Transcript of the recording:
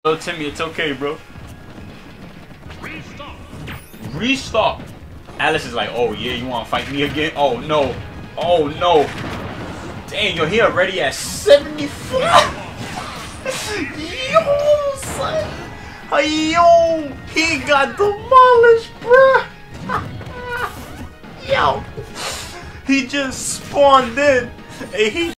Yo, Timmy, it's okay, bro. Restart. Alice is like, oh yeah, you want to fight me again? Oh no. Oh no. Dang, you're here already at 74. Yo, son. Yo, he got demolished, bruh. Yo, he just spawned in and he